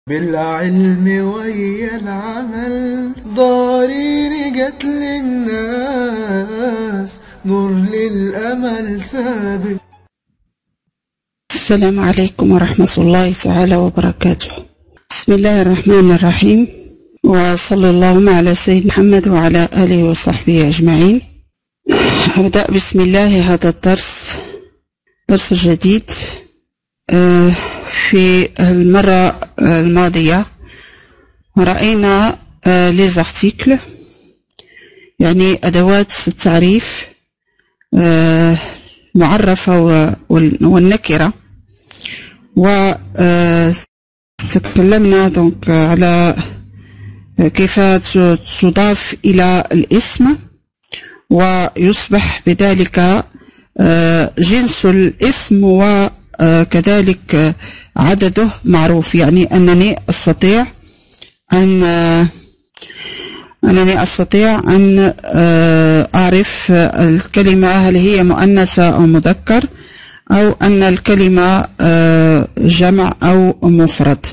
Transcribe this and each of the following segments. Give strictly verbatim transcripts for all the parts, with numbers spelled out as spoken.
بالعلم ويا العمل ضارين جت للناس نور للأمل سابق. السلام عليكم ورحمة الله تعالى وبركاته. بسم الله الرحمن الرحيم، وصلى اللهم على سيدنا محمد وعلى آله وصحبه أجمعين. أبدأ بسم الله هذا الدرس درس جديد. في المرة الماضية رأينا les articles، يعني أدوات التعريف المعرفة والنكرة، وتكلمنا دونك على كيف تضاف إلى الاسم ويصبح بذلك جنس الاسم وكذلك عدده معروف. يعني أنني أستطيع أن أنني أستطيع أن أعرف الكلمة هل هي مؤنثة أو مذكر، أو أن الكلمة جمع أو مفرد.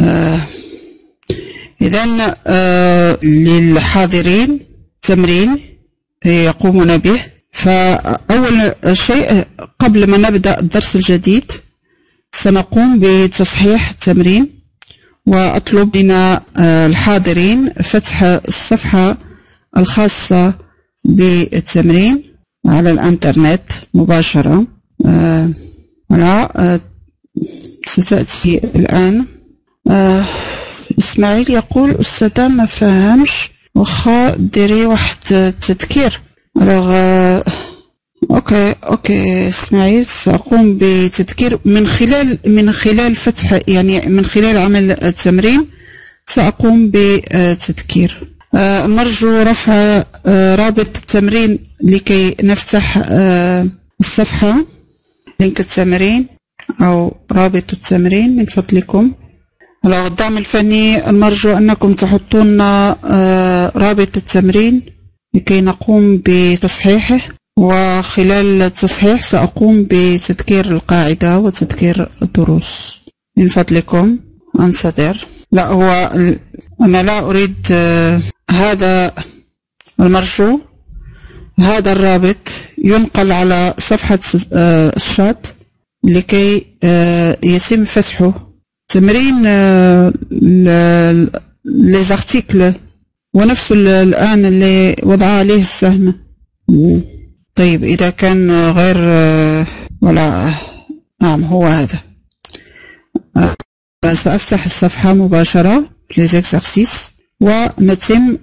إذن للحاضرين تمرين يقومون به. فأول شيء قبل ما نبدأ الدرس الجديد سنقوم بتصحيح التمرين، وأطلب من الحاضرين فتح الصفحة الخاصة بالتمرين على الإنترنت مباشرة. آه ولا ستأتي الآن. آه إسماعيل يقول أستاذة ما فهمش، وخا ديري واحد التذكير. ألوغ اوكي اوكي اسماعيل، سأقوم بتذكير من خلال من خلال فتح، يعني من خلال عمل التمرين سأقوم بتذكير. آه نرجو رفع آه رابط التمرين لكي نفتح آه الصفحة، لينك التمرين أو رابط التمرين من فضلكم. على الدعم الفني نرجو أنكم تحطون آه رابط التمرين لكي نقوم بتصحيحه، وخلال التصحيح سأقوم بتذكير القاعدة وتذكير الدروس من فضلكم. أنتظر. لا، هو أنا لا أريد هذا المرجو. هذا الرابط ينقل على صفحة الشات لكي يتم فتحه. تمرين les articles ونفس الآن اللي وضع عليه السهم. طيب إذا كان غير ولا نعم هو هذا. سأفتح الصفحة مباشرة les exercices ونتم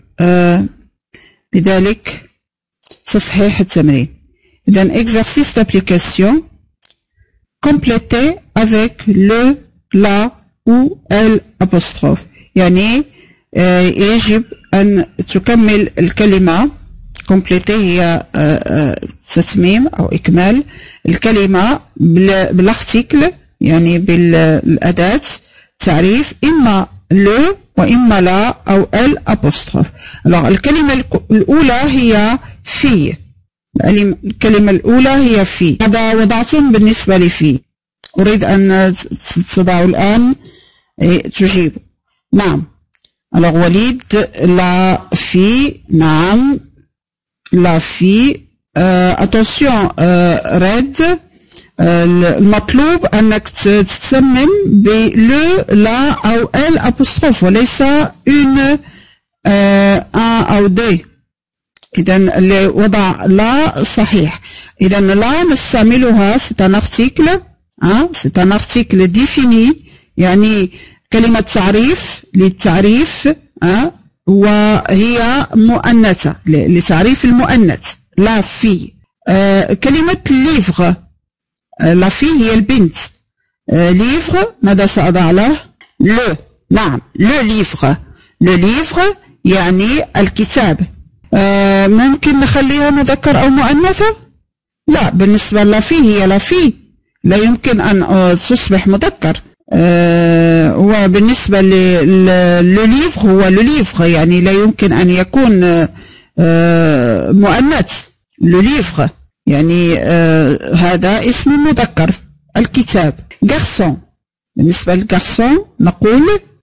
بذلك تصحيح التمرين. إذن exercice d'application complété avec le, la ou el apostrophe، يعني يجب أن تكمل الكلمة. كومبليتي هي تتميم أو إكمال الكلمة بالارتيكل، يعني بالأداة تعريف، إما لو وإما لا أو ال أبوستروف. الكلمة الأولى هي في، الكلمة الأولى هي في. هذا وضعتم بالنسبة لفي. أريد أن تضعوا الآن تجيب. نعم. alors وليد لا في، نعم لا في. attention ريد، المطلوب أنك تتمم بلو لا أو ال أبوستروف وليس اون ان أو دي. إذن اللي وضع لا صحيح. إذن لا نستعملها c'est un article، c'est un article défini، يعني كلمة تعريف للتعريف، أه؟ وهي مؤنثة لتعريف المؤنث لا في. أه كلمة ليفغ، لا في هي البنت. أه ليفغ ماذا سأضع له؟ لو، نعم لو ليفغ. لو ليفغ يعني الكتاب. أه ممكن نخليها مذكر أو مؤنثة؟ لا، بالنسبة لا في هي لا في، لا يمكن أن تصبح مذكر. أه وبالنسبة للليفغ هو لليفغ، يعني لا يمكن أن يكون أه مؤنث. لليفغ يعني أه هذا اسم مذكر الكتاب. garçon، بالنسبة للgarçon نقول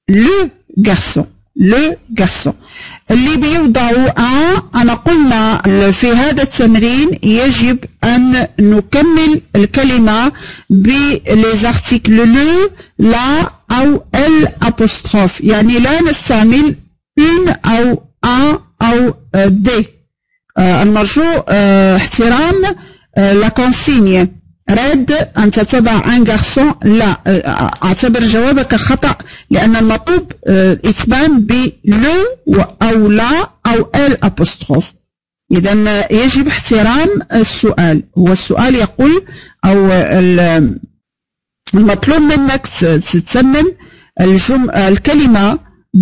لو garçon لو garçon اللي بيوضعوا ان. أنا قلنا في هذا التمرين يجب أن نكمل الكلمة بليزارتيكل لو لا أو ال apostrophe، يعني لا نستعمل une أو un أو دي. المرجو احترام لا كونسيني. رد أنت تضع ان غارسون، لا، اعتبر جوابك خطأ لأن المطلوب إتمام ب لو أو لا أو ال apostrophe. إذا يجب احترام السؤال. هو السؤال يقول أو المطلوب منك تتمم الجم الكلمة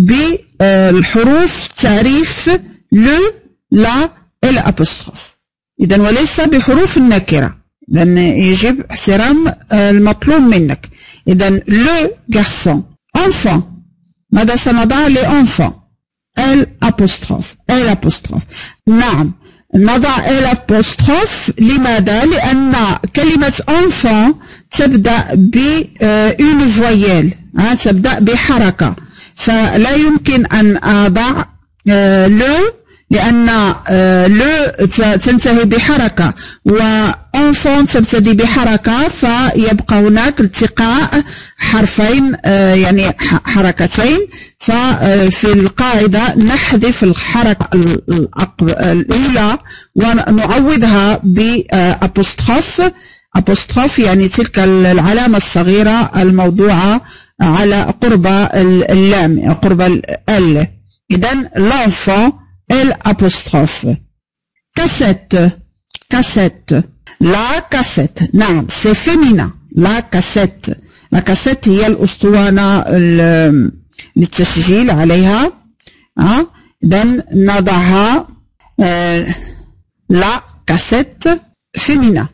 بالحروف تعريف لو لا ال apostrophe، إذا وليس بحروف النكرة. إذا يجب احترام المطلوب منك. إذا لو garçon enfant، ماذا سنضع لانفون؟ ال apostrophe ال apostrophe. نعم نضع ال apostrophe. لماذا؟ لأن كلمة enfant تبدأ ب une voyelle، تبدأ بحركة، فلا يمكن أن أضع لو لأن لو تنتهي بحركة وانفون تبتدي بحركة، فيبقى هناك التقاء حرفين يعني حركتين. ففي القاعدة نحذف الحركة الأولى ونعوضها بأبوستروف. أبوستروف يعني تلك العلامة الصغيرة الموضوعة على قرب اللام، قرب ال. إذن l'enfant L apostrophe. Cassette, cassette, la cassette. نعم c'est féminin. La cassette. La cassette هي الأسطوانة للتسجيل عليها. ها إذن نضعها آه la cassette féminin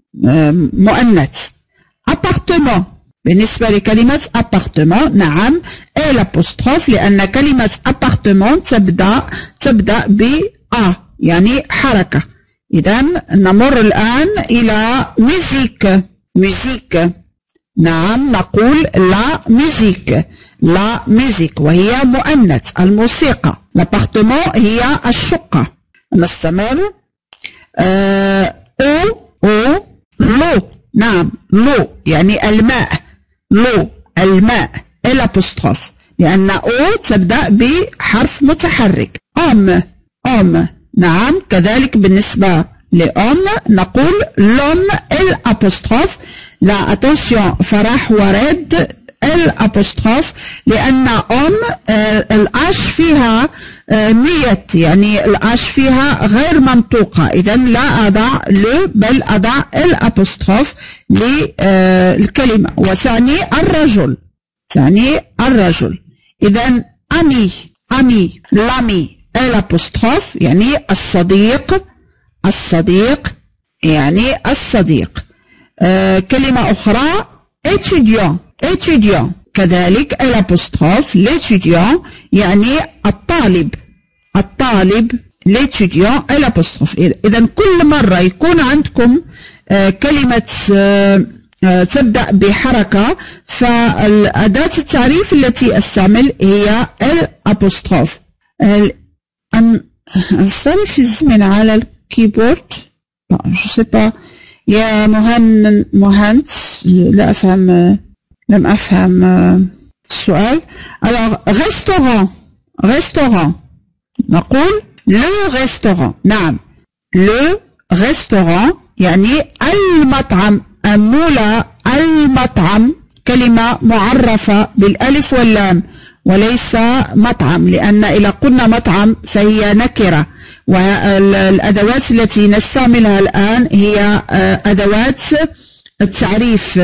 مؤنث. appartement بالنسبة لكلمة appartement نعم ال apostrophe لأن كلمة appartement تبدأ تبدأ ب A يعني حركة. إذا نمر الآن إلى musique. musique نعم نقول لا musique لا musique وهي مؤنث الموسيقى. l'appartement هي الشقة. نستمر. أه أو أو لو نعم لو يعني الماء. لو الماء الابوستروف لأن أو تبدأ بحرف متحرك. أم أم نعم كذلك بالنسبة لأم نقول لوم الابوستروف. لا أتونسيون فرح ورد الابوستروف لأن أم الأش فيها ميت يعني الأش فيها غير منطوقة. إذا لا أضع لو بل أضع الابوستروف للكلمة وتعني الرجل تعني الرجل. إذا أمي أمي لامي الابوستروف يعني الصديق الصديق يعني الصديق. آه كلمة أخرى étudiant étudiant كذلك الابوستروف l'étudiant يعني الطالب الطالب l'étudiant الابوستروف. إذا كل مرة يكون عندكم آه كلمة آه آه تبدأ بحركة فالأداة التعريف التي أستعمل هي الابوستروف. أنصرف الزمن على الكيبورد je sais pas يا مهن مهندس لا أفهم لم أفهم السؤال. alors restaurant restaurant نقول le restaurant نعم le restaurant يعني المطعم أمولا المطعم كلمة معرفة بالألف واللام وليس مطعم لأن إذا قلنا مطعم فهي نكرة والأدوات التي نستعملها الآن هي أدوات التعريف.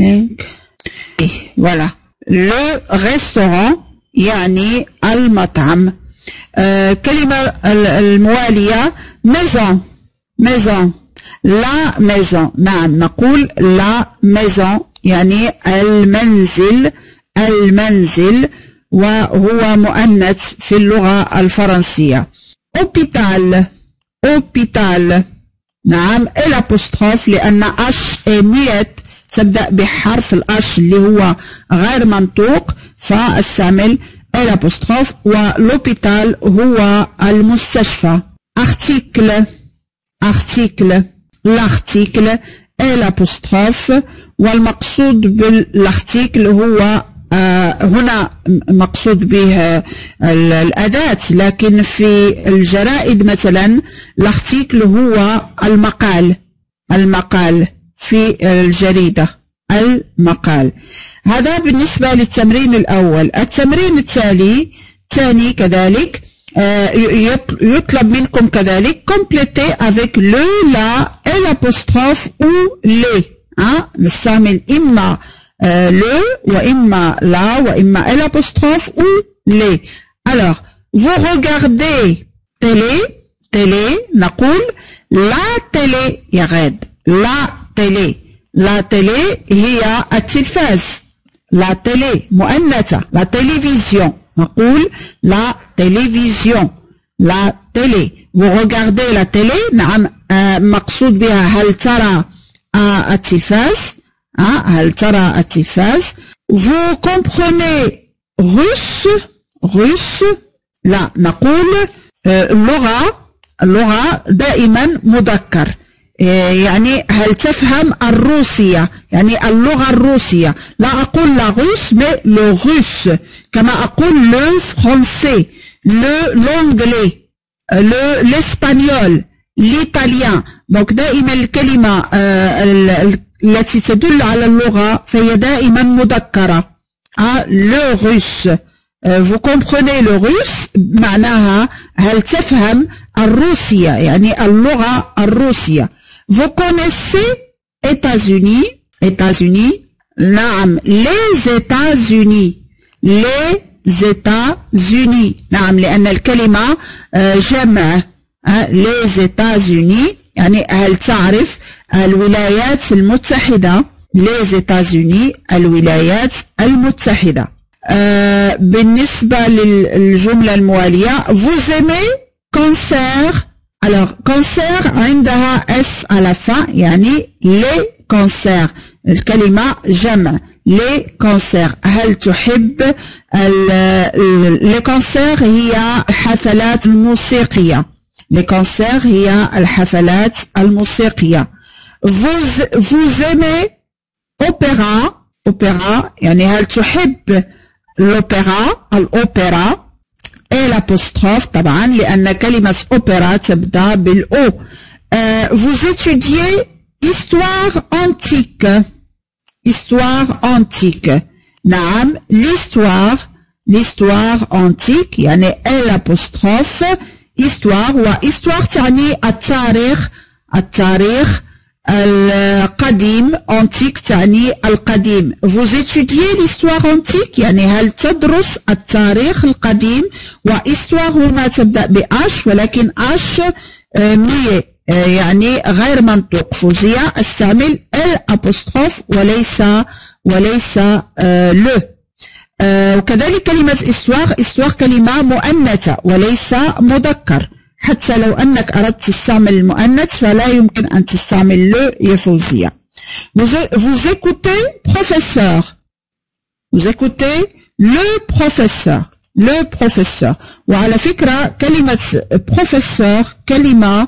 voilà le restaurant يعني المطعم. كلمة الموالية maison maison la maison نعم نقول la maison يعني المنزل المنزل وهو مؤنث في اللغة الفرنسية. hôpital hôpital نعم الابوستروف لأن اش ميت تبدأ بحرف الاش اللي هو غير منطوق فاستعمل الابوستروف. ولوبيتال هو المستشفى. ارتيكل ارتيكل لارتيكل الابوستروف. والمقصود بالارتيكل هو آه هنا مقصود به الأداة، لكن في الجرائد مثلا الارتيكل هو المقال. المقال في الجريدة المقال. هذا بالنسبة للتمرين الأول. التمرين التالي الثاني كذلك آه يطلب منكم كذلك compléter avec le, la et l'apostrophe ou les. آه نستعمل إما Euh, le وإما la وإما l'apostrophe ou les. Alors vous regardez télé télé نقول la télé يا غاد. la télé la télé هي التلفاز. la télé مؤنثة. la télévision نقول la télévision la télé. vous regardez la télé نعم آه مقصود بها هل ترى آه التلفاز. هل ترى التلفاز. vous comprenez russe russe لا نقول اللغة اللغة دائما مذكر. يعني هل تفهم الروسية يعني اللغة الروسية. لا أقول لا روس mais le russe كما أقول le français le l'anglais le l'espagnol l'italien. donc دائما الكلمة التي تدل على اللغة فهي دائما مذكرة. le russe vous comprenez le russe معناها هل تفهم الروسية يعني اللغة الروسية. vous connaissez États-Unis États-Unis نعم les États-Unis les États-Unis نعم لأن الكلمة جمع. les États-Unis يعني هل تعرف الولايات المتحدة. les États-Unis الولايات المتحدة. آه بالنسبة للجملة الموالية vous aimez cancer. alors cancer عندها s à la fin يعني les cancers الكلمة جمع les cancers. هل تحب les cancers هي حفلات موسيقية. les cancers هي الحفلات الموسيقية. vous vous aimez opéra opéra يعني هل تحب l'opéra الأوبرا. et l'apostrophe طبعا لأن كلمة opéra تبدأ بالأو. euh, vous étudiez histoire antique histoire antique نعم l'histoire l'histoire antique يعني l'apostrophe histoire. وhistoire تعني التاريخ التاريخ القديم. antique تعني القديم. vous étudiez l'histoire antique يعني هل تدرس التاريخ القديم. وhistoire هنا تبدأ بأش ولكن أش مية يعني غير منطوق. فوزية استعمل الابوستروف وليس وليس لو. وكذلك كلمة histoire histoire كلمة مؤنثة وليس مذكر. حتى لو أنك أردت تستعمل المؤنث فلا يمكن أن تستعمل le يا فوزية. vous écoutez professeur vous écoutez le professeur le professeur. وعلى فكرة كلمة professeur كلمة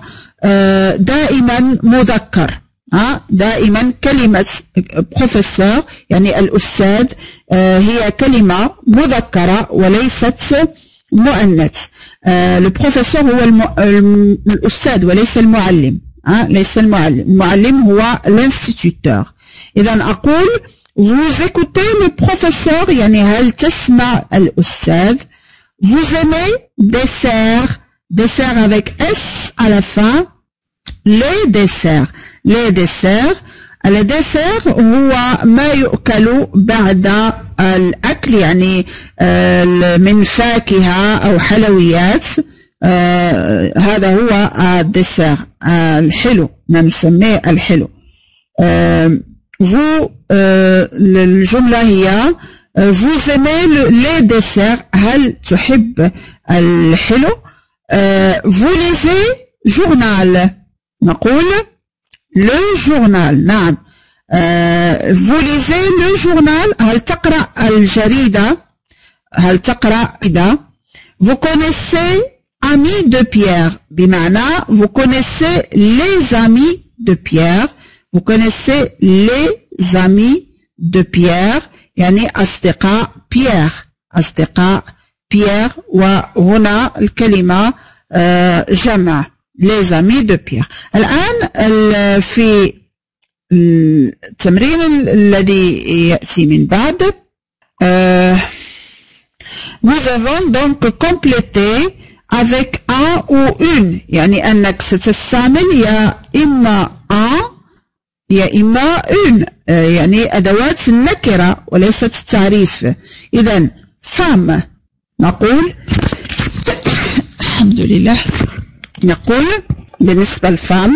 دائما مذكر. دائما كلمة professeur يعني الأستاذ هي كلمة مذكرة وليست مؤنث. البروفيسور هو الم... الأستاذ وليس المعلم. ليس المعلم. المعلم هو l'instituteur. إذا أقول vous écoutez le professeur يعني هل تسمع الأستاذ. vous aimez dessert dessert avec s à la fin. les desserts les desserts الدسر هو ما يؤكل بعد الأكل يعني من فاكهة أو حلويات. هذا هو الدسر الحلو ما نسميه الحلو. vous الجملة هي vous aimez les desserts هل تحب الحلو. vous lisez journal نقول le journal نعم. euh, vous lisez le journal هل تقرأ الجريدة هل تقرأ إذا vous connaissez amis de Pierre بمعنى vous connaissez les amis de Pierre vous connaissez les amis de Pierre يعني أصدقاء بيير أصدقاء بيير وهنا الكلمة جمع les amis de Pierre. الآن في التمرين الذي يأتي من بعد nous avons donc complété avec un ou une يعني أنك ستستعمل يا إما un يا إما une يعني أدوات النكرة وليست التعريف. إذن femme نقول الحمد لله نقول بالنسبة للفام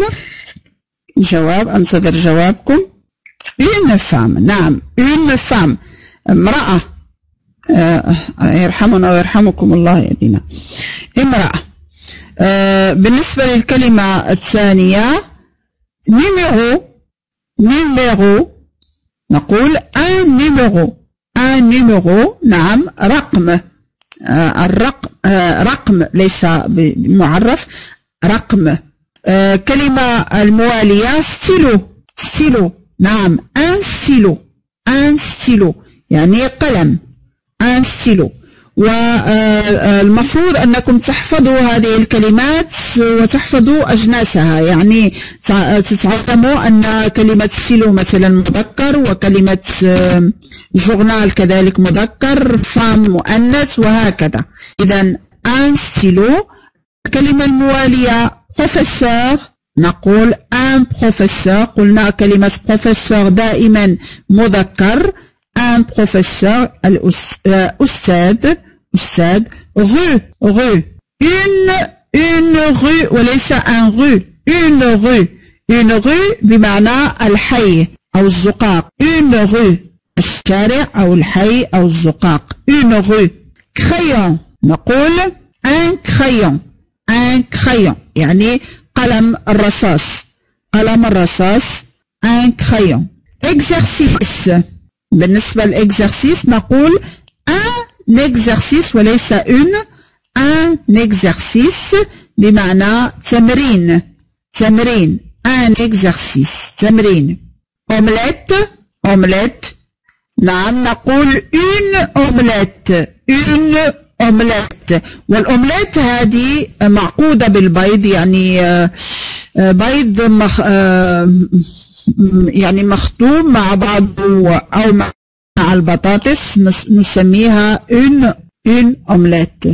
جواب أنتظر جوابكم une femme نعم une femme امرأة آه يرحمنا ويرحمكم الله يا دينا امرأة. آه بالنسبة للكلمة الثانية numéro numéro نقول un numéro un numéro نعم رقم آه الرقم آه رقم ليس بمعرف رقم. آه كلمة الموالية ستيلو ستيلو نعم un stylo un stylo يعني قلم un stylo. والمفروض أنكم تحفظوا هذه الكلمات وتحفظوا أجناسها يعني تتعلموا أن كلمة ستيلو مثلا مذكر وكلمة جورنال كذلك مذكر فام مؤنث وهكذا. إذن un stylo. الكلمة الموالية professeur نقول un professeur قلنا كلمة professeur دائما مذكر un professeur الأستاذ أستاذ rue rue une une rue وليس un rue une rue une rue بمعنى الحي أو الزقاق une rue الشارع أو الحي أو الزقاق une rue. crayon نقول un crayon un crayon يعني قلم الرصاص قلم الرصاص un crayon. exercice بالنسبة للإكزرسيس نقول un exercice وليس une un exercice بمعنى تمرين تمرين un exercice تمرين. omelette omelette نعم نقول une omelette une omelette. والأومليت هذه معقودة بالبيض يعني بيض مخ يعني مخدوم مع بعضه أو مع البطاطس نسميها une une omelette.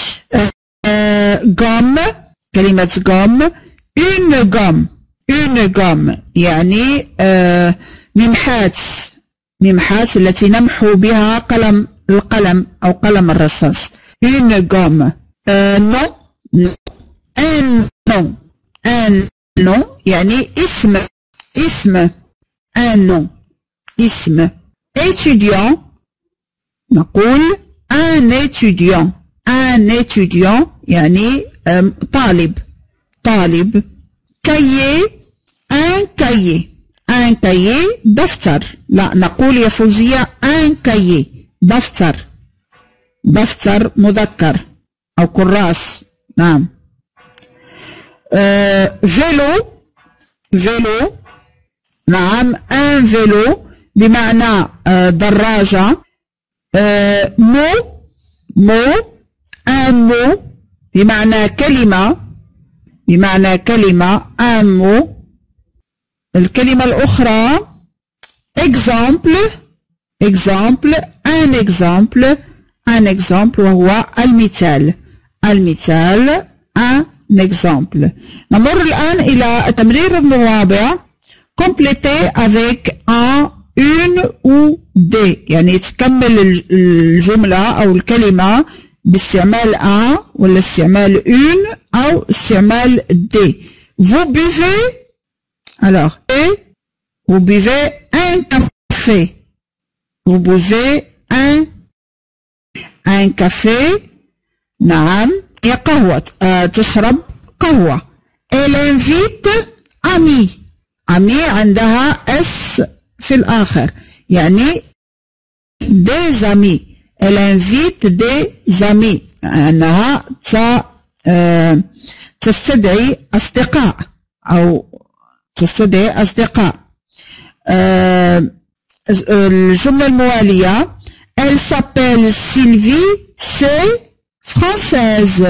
gomme كلمة gomme une gomme une gomme يعني ممحات ممحات التي نمحو بها قلم القلم أو قلم الرصاص une gomme. non un nom un nom يعني اسم اسم un nom اسم. étudiant نقول un étudiant un étudiant يعني طالب طالب. cahier un cahier un cahier دفتر لا نقول يا فوزية un cahier دفتر دفتر مذكر أو كراس نعم. أه فيلو فيلو نعم un vélo بمعنى أه دراجة. أه مو مو un mot بمعنى كلمة بمعنى كلمة un mot. الكلمة الأخرى exemple exemple un exemple un exemple وهو المثال المثال un exemple. نمر الآن إلى التمرير الرابع compléter avec un une ou des يعني تكمل الجملة أو الكلمة باستعمال un ولا استعمال une أو استعمال des. vous buvez alors et vous buvez un café vous buvez un un café نعم هي قهوة أه تشرب قهوة. elle invite ami ami عندها اس في الآخر يعني des amis elle invite des amis. أنها تستدعي أصدقاء أو تستدعي أصدقاء. الجملة الموالية elle s'appelle Sylvie, c'est française.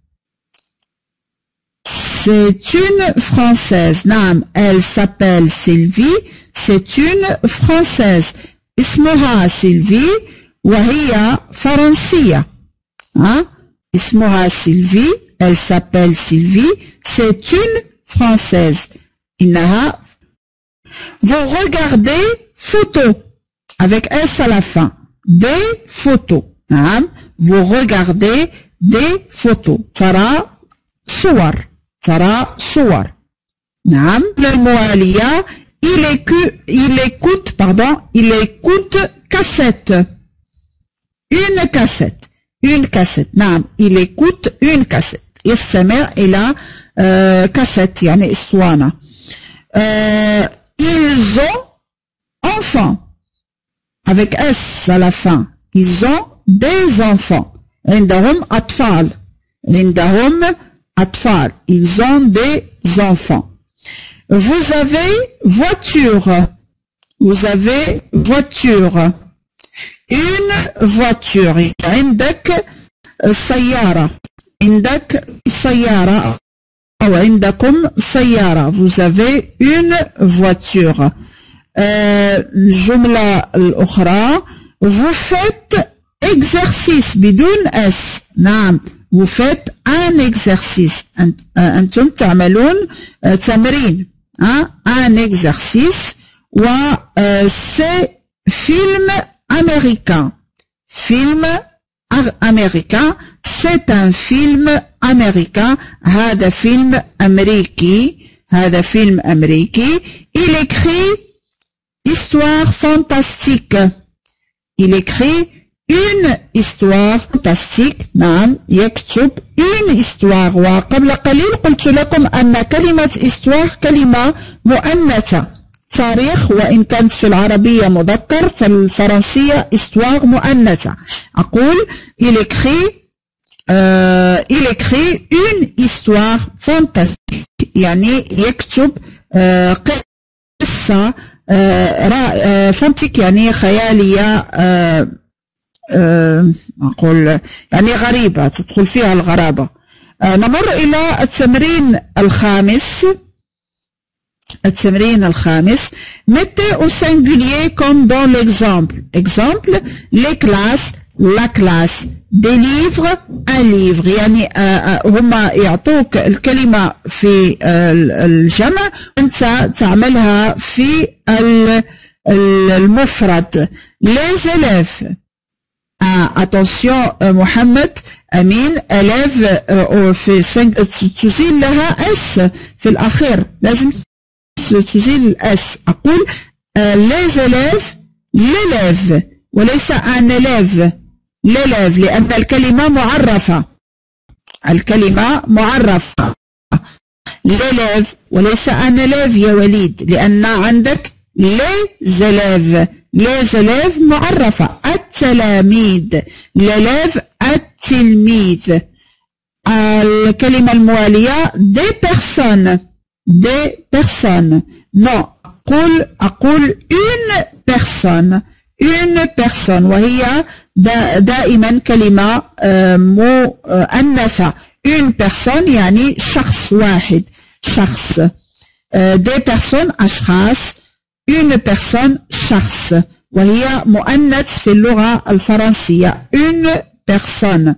C'est une française. نعم elle s'appelle Sylvie, c'est une française. اسمها سيلفي وهي فرنسية. ها اسمها سيلفي elle s'appelle Sylvie, c'est une française. إنها. Vous regardez photos avec S à la fin. Des photos. نعم vous regardez des photos. ترى صور. ترى صور. نعم الموالية il écoute, il écoute pardon il écoute cassette. Une cassette. Une cassette. نعم il écoute une cassette. يستمع إلى euh, cassette يعني اسطوانة. euh, ils ont enfants avec S à la fin. Ils ont des enfants. عندهم أطفال. عندهم أطفال. Ils ont des enfants. Vous avez voiture. Vous avez voiture. Une voiture. عندك سيارة. عندك سيارة أو عندكم سيارة. Vous avez une voiture. الجملة الأخرى vous faites exercice بدون S. نعم vous faites un exercice. أنتم تعملون تمرين. un exercice. و c'est film américain. Film américain. C'est un film américain. هذا فيلم أمريكي. هذا فيلم أمريكي. Il écrit histoire fantastique. Il écrit une histoire fantastique. نعم يكتب une histoire. وقبل قليل قلت لكم أن كلمة histoire كلمة مؤنثة. تاريخ وإن كانت في العربية مذكر في الفرنسية histoire مؤنثة. أقول il écrit euh, il écrit une histoire fantastique. يعني يكتب euh, قصة آه فانتيك يعني خيالية. آه آه أقول يعني غريبة تدخل فيها الغرابة. آه نمر إلى التمرين الخامس. التمرين الخامس mettez au singulier comme dans l'exemple. Exemple les classes, la classe, des livres, un livre. يعني آه هما يعطوك الكلمة في آه الجمع أنت تعملها في المفرد. les élèves. آه attention آه محمد أمين élève آه في تزيل لها اس في الأخير. لازم تزيل الاس. أقول آه les élèves l'élève وليس un élève. l'élève لأن الكلمة معرفة. الكلمة معرفة. l'élève وليس un élève يا وليد لأن عندك les élèves. les élèves معرفة. التلاميذ. l'élève التلميذ. الكلمة الموالية des personnes. des personnes. non أقول أقول une personne. une personne وهي دائما كلمة مؤنثة. une personne يعني شخص واحد. شخص. des personnes أشخاص. une personne شخص وهي مؤنث في اللغة الفرنسية. une personne.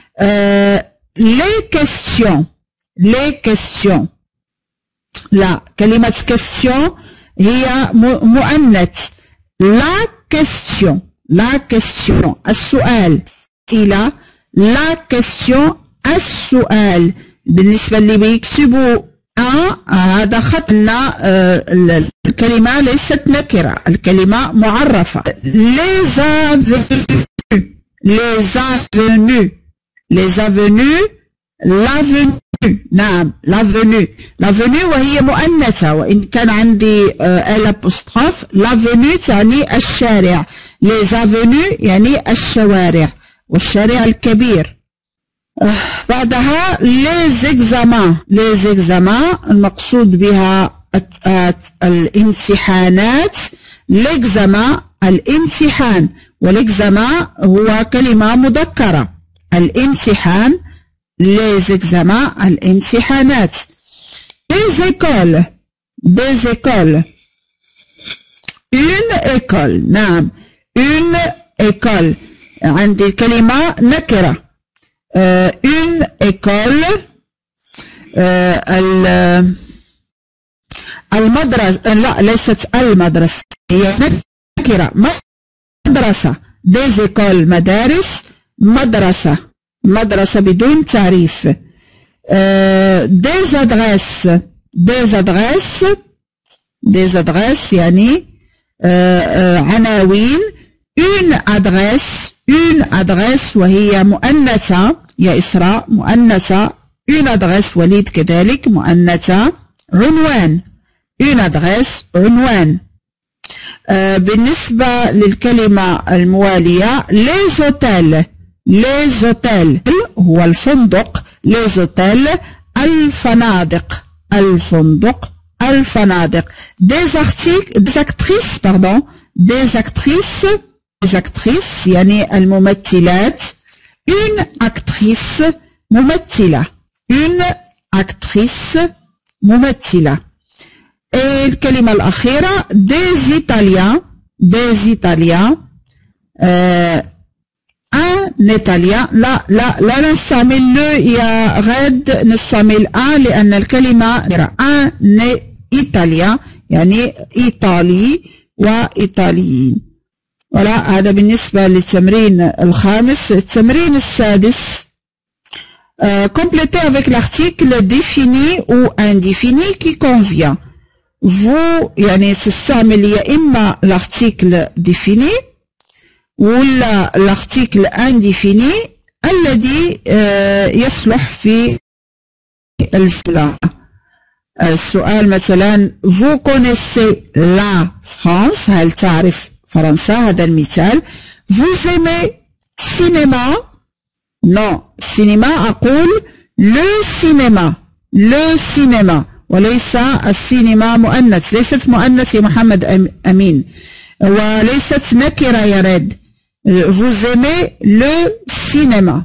les questions. les questions. لا كلمة question هي مؤنث. la question. la question السؤال. إلى la question السؤال. بالنسبة اللي بيكتبوا أ هذا خطنا. الكلمة ليست نكرة. الكلمة معرفة. les avenues. les avenues. les avenues. l'avenue نعم لافوني لافوني وهي مؤنثة، وإن كان عندي ال apostrophe لافوني تعني الشارع، لي زافوني يعني الشوارع والشارع الكبير. بعدها لي زيكزامان، لي زيكزامان المقصود بها الامتحانات، ليكزامان الامتحان، والاكزامان هو كلمة مذكرة، الامتحان les examens الامتحانات. des écoles des écoles une école نعم une école عندي الكلمة نكرة uh, une école uh, المدرسة لا ليست المدرسة هي نكرة مدرسة des écoles مدارس مدرسة مدرسة بدون تعريف. des adresses des adresses des adresses يعني عناوين. une adresse une adresse وهي مؤنثة يا إسراء مؤنثة. une adresse وليد كذلك مؤنثة. عنوان une adresse عنوان. بالنسبة للكلمة الموالية les hôtels les hôtels هو الفندق. les hôtels الفنادق الفندق الفنادق. des articles des actrices pardon des actrices des actrices يعني الممثلات. une actrice ممثلة une actrice ممثلة. الكلمة الأخيرة des italiens des italiens euh, ان ايطاليا لا لا لا نستعمل لو يا غاد نستعمل ان لان الكلمه ان ايطاليا يعني ايطالي وايطاليين. ولا هذا بالنسبه للتمرين الخامس. التمرين السادس complétez avec l'article défini ou indéfini qui convient. vous يعني تستعمل يا اما l'article défini ولا l'article indéfini الذي يصلح في الجملة. السؤال مثلا vous connaissez la France هل تعرف فرنسا؟ هذا المثال. vous aimez cinéma؟ non cinéma أقول le cinéma le cinéma وليس السينما مؤنث. ليست مؤنث يا محمد أمين وليست نكرة يا راد. vous aimez le cinéma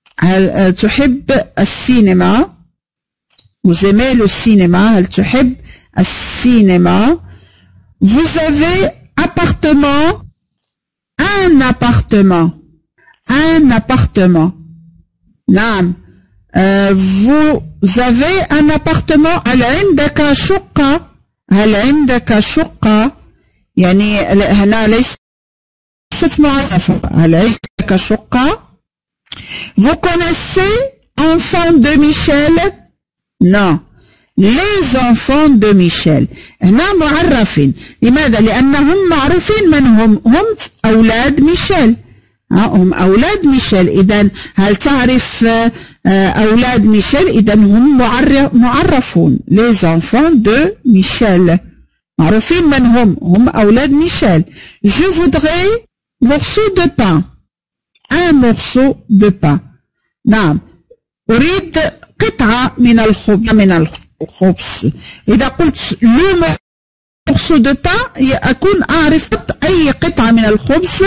هل تحب السينما؟ vous aimez le cinéma هل تحب السينما؟ vous avez appartement un appartement un appartement نعم. euh, vous avez un appartement. هل عندك شقة؟ هل عندك شقة يعني هنا ليس ليست معرفة. هل عندك شقة؟ vous connaissez enfants de Michel؟ non les enfants de Michel هنا معرفين. لماذا؟ لأنهم معروفين من هم؟ هم أولاد ميشيل. هم أولاد ميشيل. إذا هل تعرف أولاد ميشيل؟ إذا هم معرفون les enfants de Michel معروفين من هم؟ هم أولاد ميشيل. je voudrais morceau de pain un morceau de pain نعم أريد قطعة من الخبز من الخبز. إذا قلت لو morceau de pain أكون أعرف أي قطعة من الخبز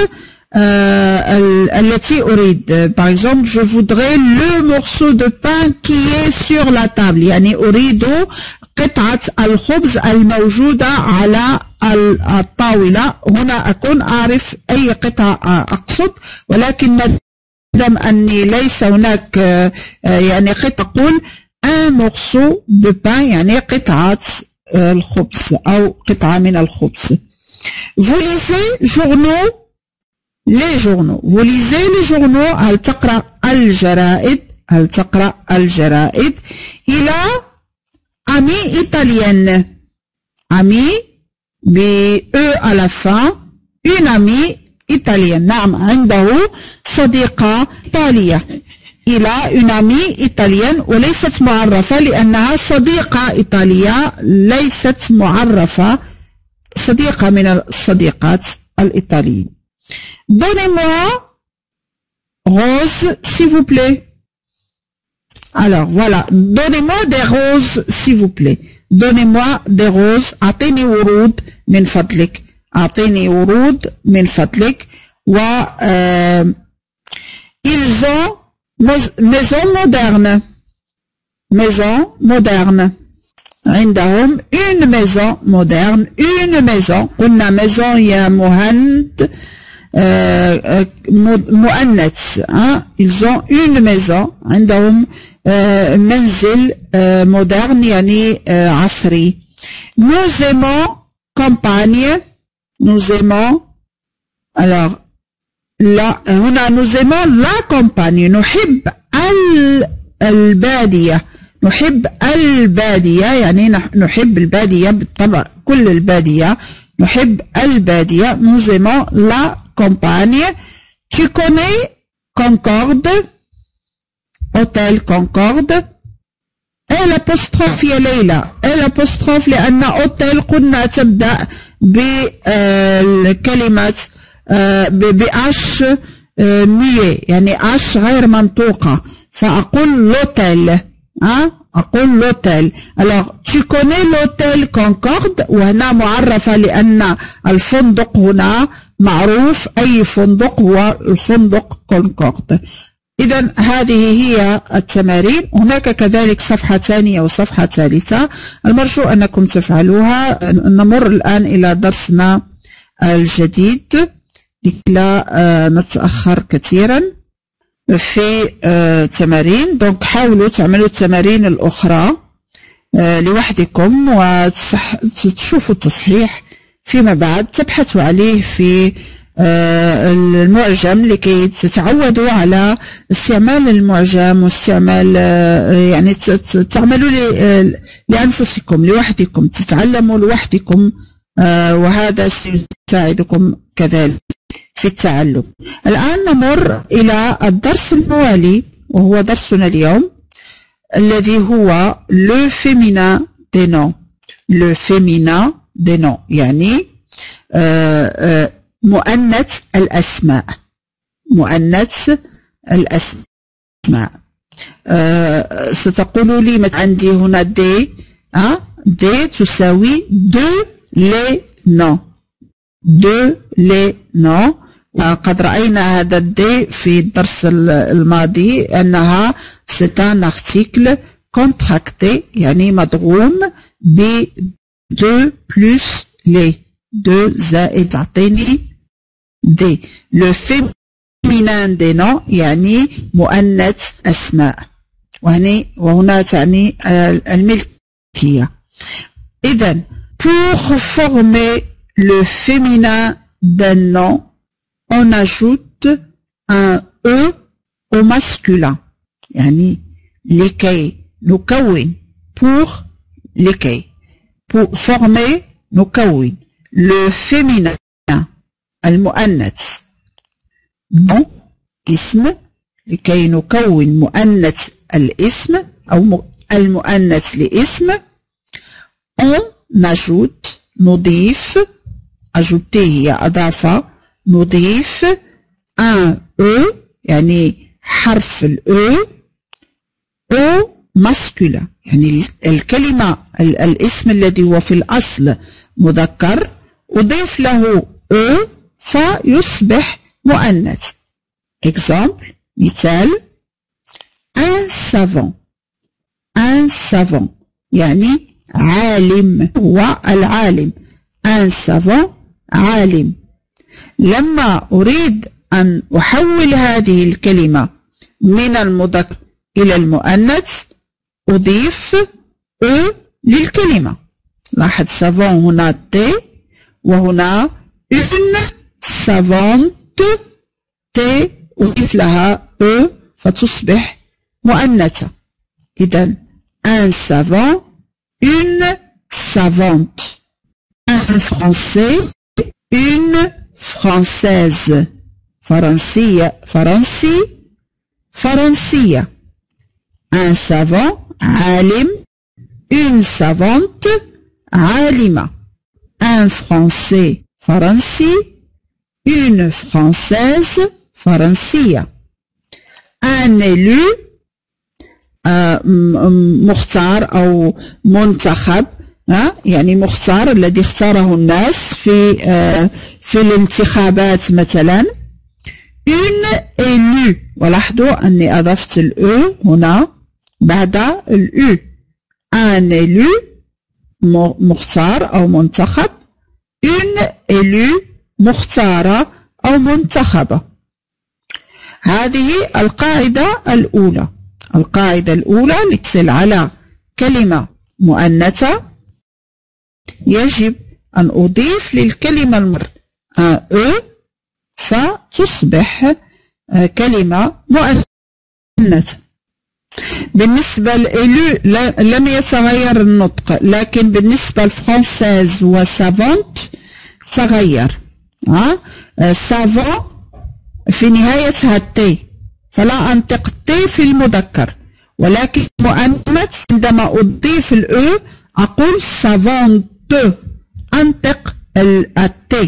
آه التي أريد. par exemple je voudrais le morceau de pain qui est sur la table يعني أريد قطعة الخبز الموجودة على الطاولة. هنا أكون أعرف أي قطعة أقصد، ولكن ما دام أني ليس هناك يعني قطعة أقول un morceau de pain يعني قطعة الخبز أو قطعة من الخبز. vous lisez journaux les journaux vous lisez les journaux هل تقرأ الجرائد هل تقرأ الجرائد. il a ami italienne ami ب E à la fin une amie italienne نعم عنده صديقة إيطالية. إلى une amie italienne وليست معرفة لأنها صديقة إيطالية، ليست معرفة، صديقة من الصديقات الإيطاليين. Donnez-moi rose s'il vous plaît. Alors voilà, donnez-moi des roses s'il vous plaît. Donnez-moi des roses. أعطيني ورود من فضلك. أعطيني ورود من فضلك. و euh, ils ont maison moderne. Maison moderne. عندهم une maison moderne. Une maison. قلنا maison يا مهند مؤنث. Ils ont une maison. عندهم منزل moderne يعني عصري. Nous aimons campagne. Nous aimons. Alors لا هنا nous aimons la campagne. نحب البادية. نحب البادية يعني نحب البادية بالطبع، كل البادية نحب البادية. nous aimons la campagne. Tu connais Concorde. hôtel Concorde. et l'apostrophe يا ليلى. et l'apostrophe لأن hôtel قلنا تبدأ بالكلمات بأش مية يعني أش غير منطوقة، فأقول لوتيل. ها أقول لوتيل. alors tu connais l'hôtel Concorde. وهنا معرفة لأن الفندق هنا معروف، أي فندق هو الفندق كونكورد. إذا هذه هي التمارين. هناك كذلك صفحة ثانية وصفحة ثالثة المرجو أنكم تفعلوها. نمر الآن إلى درسنا الجديد لكي لا نتأخر كثيرا في تمارين. دونك حاولوا تعملوا التمارين الأخرى لوحدكم وتشوفوا التصحيح فيما بعد، تبحثوا عليه في المعجم لكي تتعودوا على استعمال المعجم واستعمال يعني تعملوا لأنفسكم لوحدكم، تتعلموا لوحدكم، وهذا سيساعدكم كذلك في التعلم. الآن نمر إلى الدرس الموالي وهو درسنا اليوم الذي هو le féminin des noms. le féminin des noms يعني آآ آآ مؤنث الأسماء. مؤنث الأسماء. ستقولوا لي مثلا عندي هنا دي أه؟ دي تساوي دو لي نو. دو لي نو. قد رأينا هذا الدي في الدرس الماضي أنها c'est un article contracté يعني مدغوم ب دو بلس لي. دو زائد أعطيني دي. le féminin des noms يعني مؤنث أسماء، وهنا وهنا تعني الملكية. إذن pour former le féminin d'un nom on ajoute un E au masculin يعني لكي نكون. pour لكي pour former نكون le féminin المؤنث nom اسم لكي نكون مؤنث الاسم أو المؤنث لاسم. on ajoute نضيف. ajouter هي أضافة. نضيف un E يعني حرف ال E au masculin يعني الكلمة الاسم الذي هو في الأصل مذكر أضيف له E فيصبح مؤنث. exemple مثال un savant. un savant يعني عالم، هو العالم. un savant عالم. لما أريد أن أحول هذه الكلمة من المذكر إلى المؤنث أضيف E للكلمة. لاحظ savant هنا T وهنا une savante T أضيف لها E فتصبح مؤنثة. إذن un savant une savante. un français une française. فرنسية فرنسي فرنسية. un savant عالم. une savante عالمة. un français فرنسي. une française فرنسية. un élu مختار أو منتخب، يعني مختار الذي اختاره الناس في في الانتخابات مثلا. une élue، ولاحظوا أني أضفت الأو هنا بعد الأو. un élu مختار أو منتخب. une élue مختارة أو منتخبة. هذه القاعدة الأولى. القاعدة الأولى لتصل على كلمة مؤنثة يجب أن أضيف للكلمة المر أ فتصبح كلمة مؤنثة. بالنسبة لإلو لم يتغير النطق، لكن بالنسبة لفرانسيز وسافونت تغير. سافون في نهايتها التي، فلا أنطق التي في المذكر، ولكن مؤنث عندما أضيف الأو أقول سافونت، أنطق التي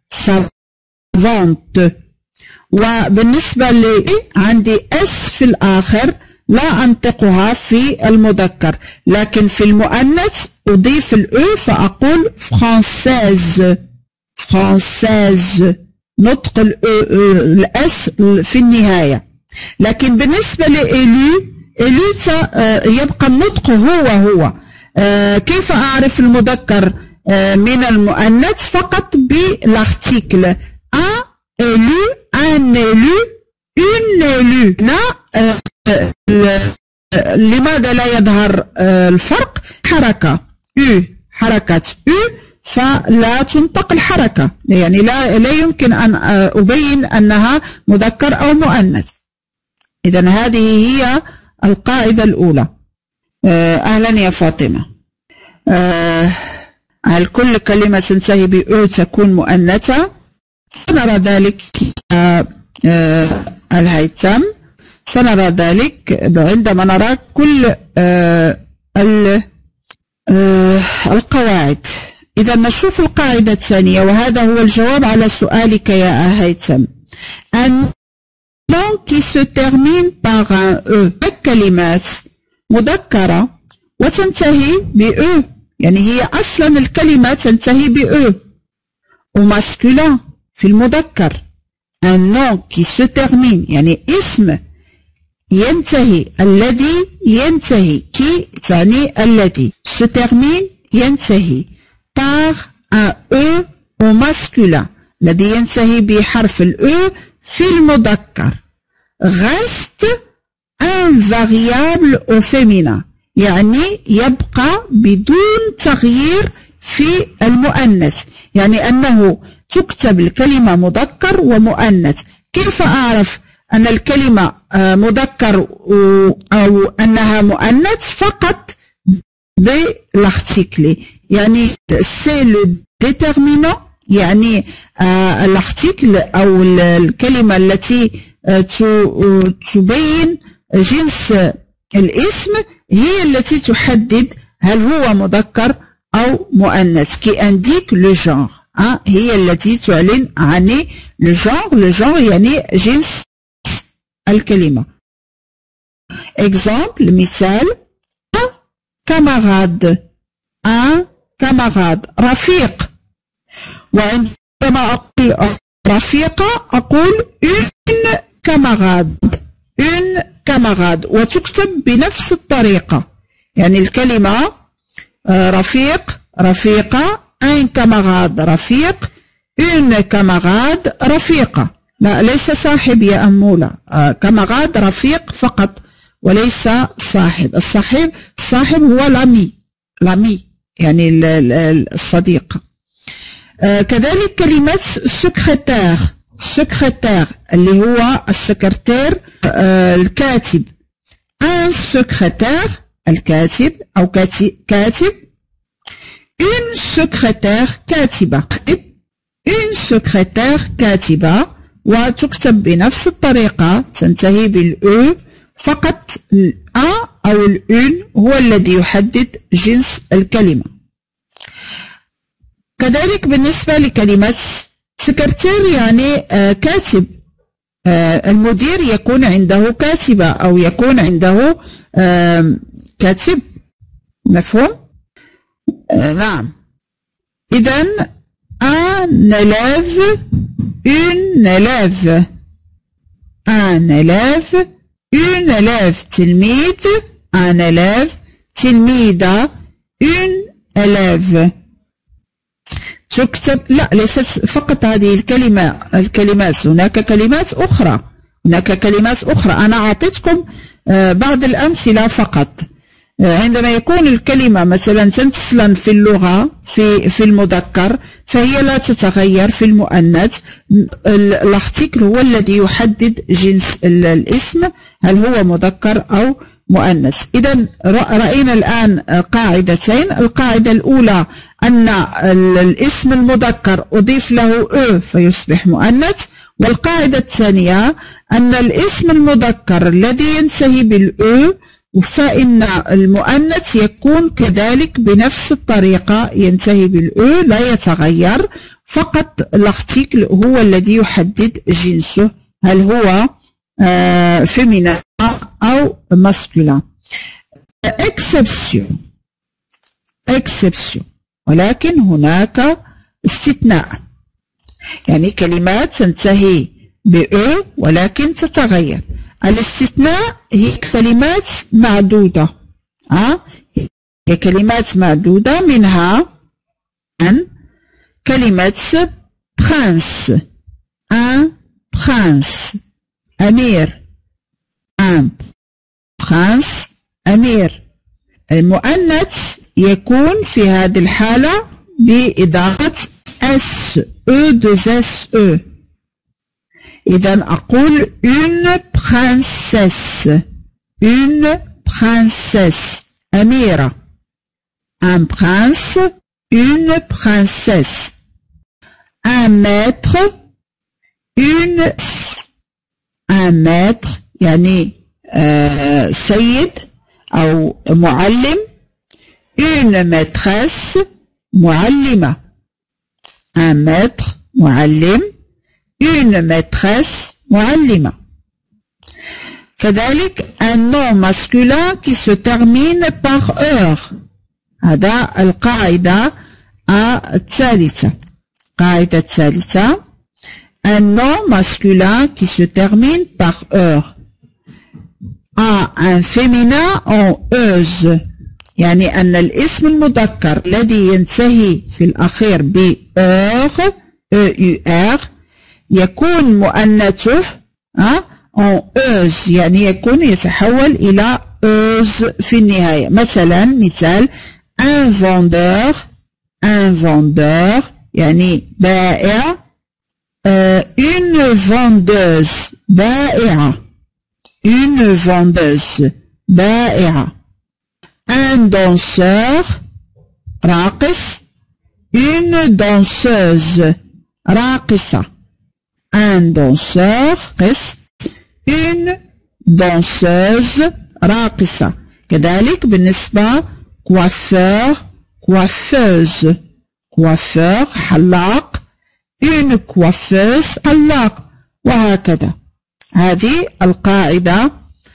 سافونت. وبالنسبة لي عندي اس في الآخر لا أنطقها في المذكر، لكن في المؤنث أضيف الأو فأقول فرانسيز. فرانسيز نطق الأس في النهاية. لكن بالنسبة لإلو، إلو يبقى النطق هو هو. كيف أعرف المذكر من المؤنث؟ فقط بالارتيكل أ إلو، أن إلو، une élue. لا لماذا لا يظهر الفرق؟ حركة أو، حركة أو فلا تنطق الحركة، يعني لا لا يمكن أن أبين أنها مذكر أو مؤنث. إذن هذه هي القاعدة الأولى. أهلا يا فاطمة. هل كل كلمة تنتهي بأو تكون مؤنثة؟ سنرى ذلك الهيثم، سنرى ذلك عندما نرى كل القواعد. إذا نشوف القاعدة الثانية، وهذا هو الجواب على سؤالك يا هيثم. un nom qui se termine par un e. الكلمات مذكرة وتنتهي ب e، يعني هي أصلا الكلمة تنتهي ب e. وماسكولين في المذكر un nom qui se termine يعني اسم ينتهي، الذي ينتهي، كي تعني الذي، se termine ينتهي par un e au masculin الذي ينتهي بحرف ال e في المذكر. reste un variable au féminin يعني يبقى بدون تغيير في المؤنث، يعني أنه تكتب الكلمة مذكر ومؤنث. كيف أعرف أن الكلمة مذكر أو أنها مؤنث؟ فقط بالارتيكل، يعني سي لو ديترمينون، يعني الارتيكل أو الكلمة التي تبين جنس الاسم هي التي تحدد هل هو مذكر أو مؤنث. كي انديك لو جونغ، هي التي تعلن عن لو جونغ. لو جونغ يعني جنس الكلمة. اكزامبل، مثال، كاماراد، ان كاماراد رفيق. وعندما أقول رفيقة أقول اون كاماراد، اون كاماراد، وتكتب بنفس الطريقة، يعني الكلمة رفيق رفيقة، ان كاماراد رفيق، اون كاماراد رفيقة. لا ليس صاحب يا أمولة، كاماراد رفيق فقط وليس صاحب. الصاحب الصاحب هو لامي، لامي يعني الصديق. كذلك كلمة سكرتير، سكرتير اللي هو السكرتير الكاتب. ان سكرتير الكاتب أو كاتب. اون سكرتير كاتبة، اون سكرتير كاتبة، وتكتب بنفس الطريقة، تنتهي بالأو، فقط الأ أو الأون هو الذي يحدد جنس الكلمة. كذلك بالنسبة لكلمة سكرتير يعني آه كاتب، آه المدير يكون عنده كاتبة أو يكون عنده آه كاتب، مفهوم؟ آه نعم. إذن un élève، une élève، un élève، une élève تلميذ، un élève تلميذة، une élève. تكتب لا ليست فقط هذه الكلمة الكلمات، هناك كلمات أخرى، هناك كلمات أخرى. أنا أعطيتكم بعض الأمثلة فقط. عندما يكون الكلمة مثلا تنتسلا في اللغة في في المذكر فهي لا تتغير في المؤنث. الارتيكل هو الذي يحدد جنس الاسم، هل هو مذكر أو مؤنث. إذا رأينا الآن قاعدتين. القاعدة الأولى أن الاسم المذكر أضيف له أ فيصبح مؤنث، والقاعدة الثانية أن الاسم المذكر الذي ينتهي بالأ فإن المؤنث يكون كذلك بنفس الطريقة، ينتهي بالأ لا يتغير، فقط الارتيكل هو الذي يحدد جنسه، هل هو آه فيمينا أو ماسكولا. exception exception ولكن هناك استثناء، يعني كلمات تنتهي بأ ولكن تتغير. الاستثناء هي كلمات معدودة، أه؟ هي كلمات معدودة، منها أن كلمة برانس، أن برانس أمير، أن برانس أمير. المؤنث يكون في هذه الحالة بإضافة اس او دوز اس او. إذا أقول une princesse، une princesse أميرة، un prince، une princesse. un maître، une un maître يعني آه سيد أو معلم، une maîtresse معلمة، un maître معلم، une maîtresse معلمة. كذلك un nom masculin qui se termine par heure. هذا القاعدة الثالثة. القاعدة الثالثة un nom masculin qui se termine par heure a un féminin en euse، يعني أن الاسم المذكر الذي ينتهي في الأخير ب heure e يكون مؤنثه en euse، يعني يكون يتحول إلى euse في النهاية. مثلا مثال un vendeur، un vendeur يعني بائع، une vendeuse بائعة، une vendeuse بائعة. un danseur راقص، une danseuse راقصة. un danseur قس، une danseuse راقصة. كذلك بالنسبة coiffeur coiffeuse، coiffeur حلاق، une coiffeuse حلاق، وهكذا. هذه القاعدة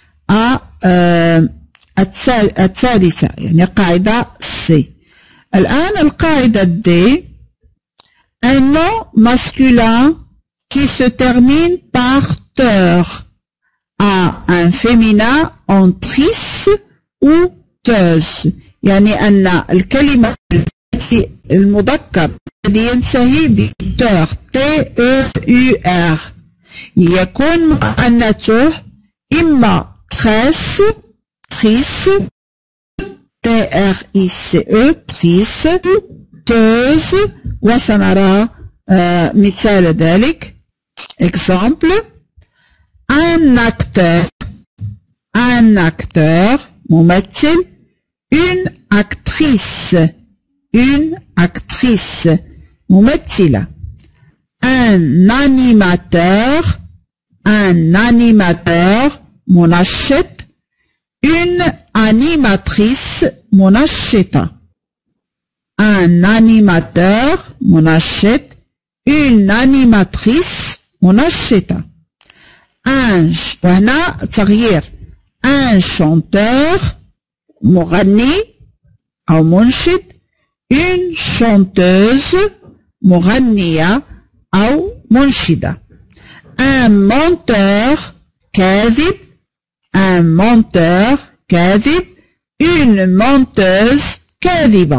الثالثة، يعني قاعدة سي. الآن القاعدة دي un nom masculin qui se termine par teur a un féminin en tris ou teuse، يعني أن الكلمة التي المذكر الذي ينتهي بتور تي او يو ار يكون مؤنثه إما تريس تريس تي ار اي سي او تريس، توز، وسنرى آه مثال ذلك. exemple un acteur un acteur ممثل، une actrice une actrice ممثلة. un animateur un animateur منشط une animatrice منشطة un animateur منشط une animatrice منشطة un وهنا تغيير un chanteur مغني أو منشد une chanteuse مغنية أو منشدة un menteur كاذب un menteur كاذب une menteuse كاذبة.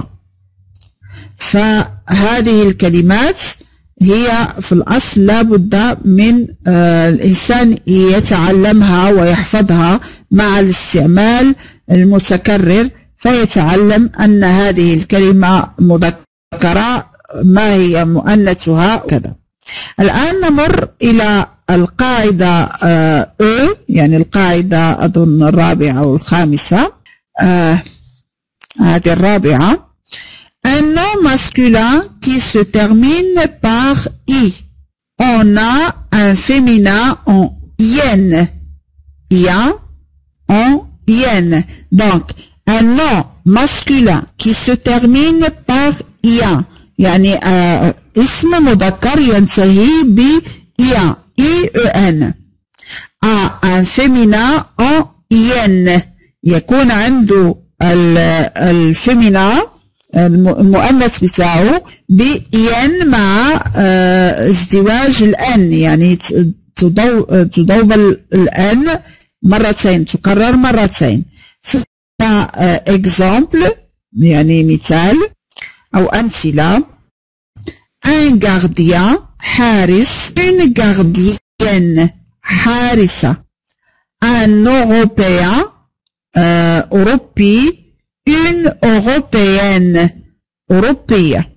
فهذه الكلمات هي في الأصل لابد من آه الإنسان يتعلمها ويحفظها مع الاستعمال المتكرر، فيتعلم أن هذه الكلمة مذكرة ما هي مؤنثها كذا. الآن نمر إلى القاعدة آه أو، يعني القاعدة أظن الرابعة أو الخامسة، آه هذه الرابعة. Un nom masculin qui se termine par I. On a un féminin en ien. Ia en ien. Donc, un nom masculin qui se termine par ia. يعني آه اسم مذكر ينتهي ب ia. I E N. A un féminin en ien. يكون عنده الفيمينا المؤنث بتاعه بين مع ازدواج الان، يعني تضوب الان مرتين، تكرر مرتين. ف اكزامبل يعني مثال او امثله: ان غارديان حارس، ان غارديان حارسه، ان اوروبيان اوروبي، une européenne أوروبية.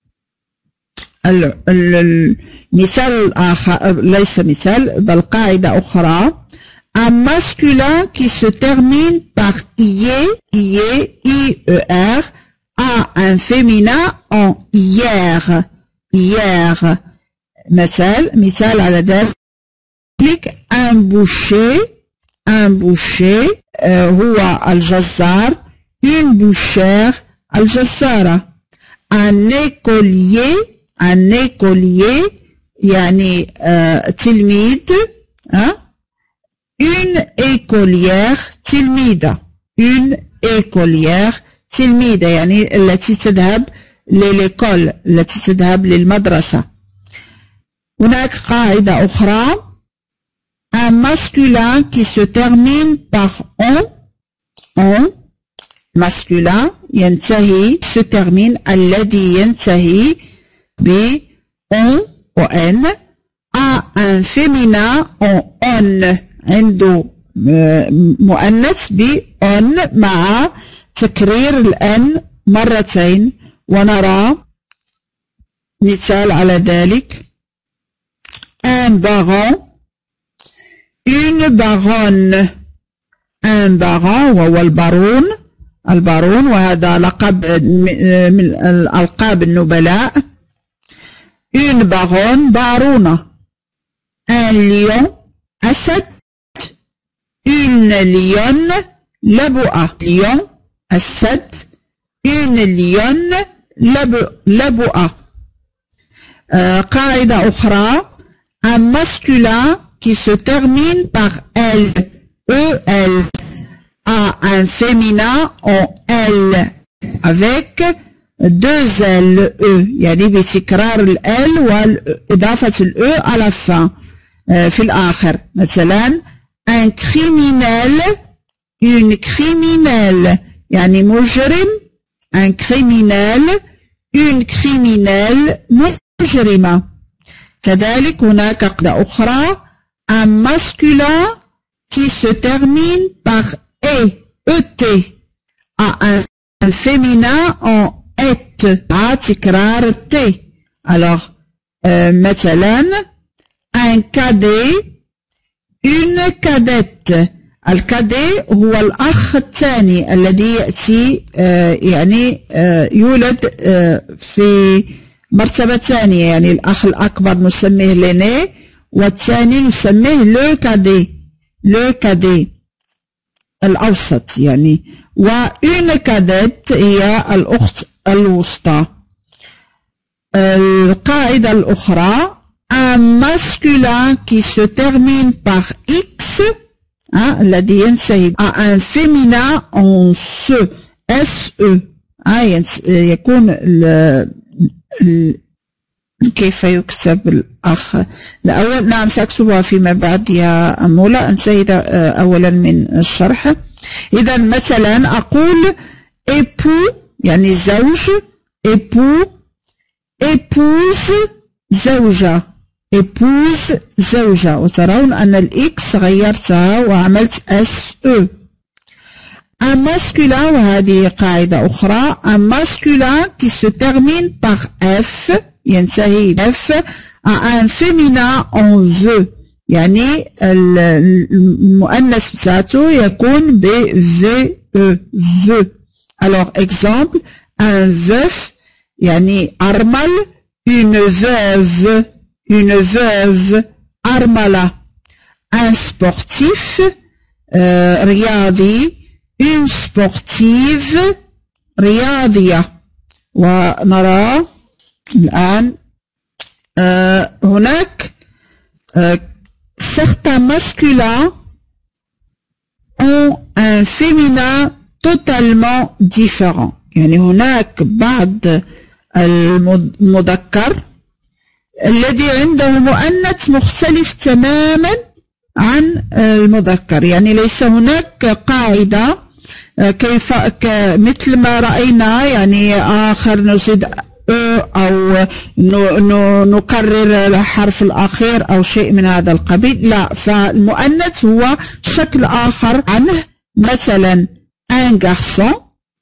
المثال الآخر ليس مثال بل قاعدة أخرى: un masculin qui se termine par ie, ie, ier a un féminin en hier, hier. مثال مثال على ذلك: un boucher، un boucher هو الجزار، une bouchère الجزارة. un écolier، un écolier يعني آه تلميذ، آه؟ une écolière تلميذة، une écolière تلميذة يعني التي تذهب لليكول، التي تذهب للمدرسة. هناك قاعدة أخرى: un masculin qui se termine par on، on masculin ينتهي se termine الذي ينتهي ب on و n a un féminin en on، عنده مؤنث ب on مع تكرير الان مرتين. ونرى مثال على ذلك: un baron، une baronne، un baron وهو البارون، البارون وهذا لقب من الألقاب النبلاء. une baronne بارونة. un lion أسد، une lionne لبؤة، lion أسد، une lionne لبؤة. آه قاعدة أخرى: un masculin qui se termine par elle، e l a un féminin en L avec deux L E، يعني بتكرار ال L وإضافة ال E à la fin في الآخر. مثلا un criminel، une criminelle يعني مجرم، un criminel، une criminelle مجرمة. كذلك هناك قاعدة أخرى: un masculin qui se termine par et، et a un, un féminin en et à تكرار t. alors euh, مثلا un cadet، une cadette. الكادي هو الأخ الثاني الذي يأتي آه يعني آه يولد آه في مرتبة ثانية، يعني الأخ الأكبر نسميه ليني والثاني نسميه لو كادي، لو كادي الأوسط يعني. وإون كاديت هي الأخت الوسطى. القاعدة الأخرى un masculin qui se termine par X الذي ينتهي à un féminin en se S E يكون ال كيف يكتب الأخ الأول؟ نعم سأكتبها فيما بعد يا أمولة، انتهي أولا من الشرح. إذا مثلا أقول époux يعني زوج، époux épouse زوجة، épouse زوجة، وترون أن الإكس غيرتها وعملت اس او. un masculin وهذه قاعدة أخرى un masculin qui se termine par F ينتهي F à un féminin en V يعني المؤنث بتاعته يكون ب V E V. alors exemple un veuf يعني أرمل، une veuve une veuve أرملة. un sportif euh, رياضي une sportive رياضية. ونرى الآن euh, هناك euh, certains masculins ont un féminin totalement différent يعني هناك بعض المذكر الذي عنده مؤنث مختلف تماما عن المذكر، يعني ليس هناك قاعدة كيف مثل ما رأينا يعني آخر نزيد أو نكرر الحرف الأخير أو شيء من هذا القبيل، لا، فالمؤنث هو شكل آخر عنه. مثلا un garçon